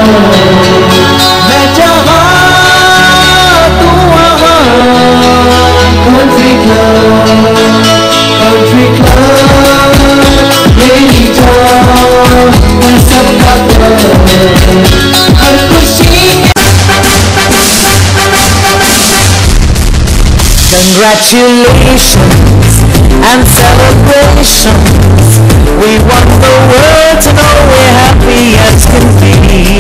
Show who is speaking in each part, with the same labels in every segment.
Speaker 1: मैं जहाँ तू वहाँ country club मेरी जान मैं सबका हर खुशी Congratulations and celebrations. We want the world to know we're happy as can be.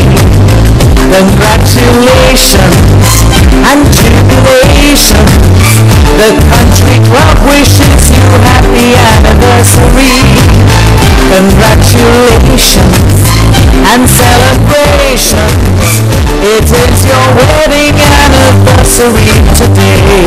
Speaker 1: Congratulations and jubilations. The country club wishes you happy anniversary. Congratulations and celebrations. It is your wedding anniversary today.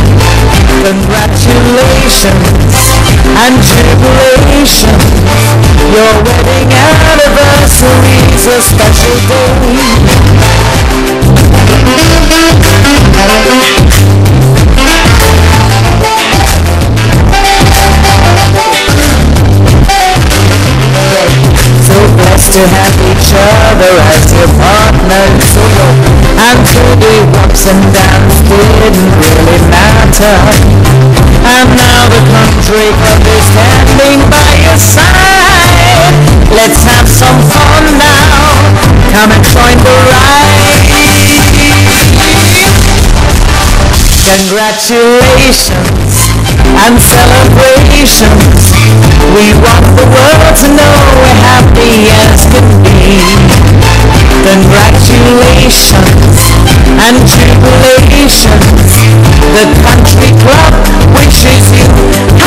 Speaker 1: Congratulations and jubilations. Your wedding anniversary is a special day. So blessed to have each other as your partners. So and through the ups and downs didn't really matter. And now the country club is standing by your side. Let's have some fun now. Come and join the ride. Congratulations and celebrations. We want the world to know we're happy as can be. Congratulations and jubilations. The country club wishes you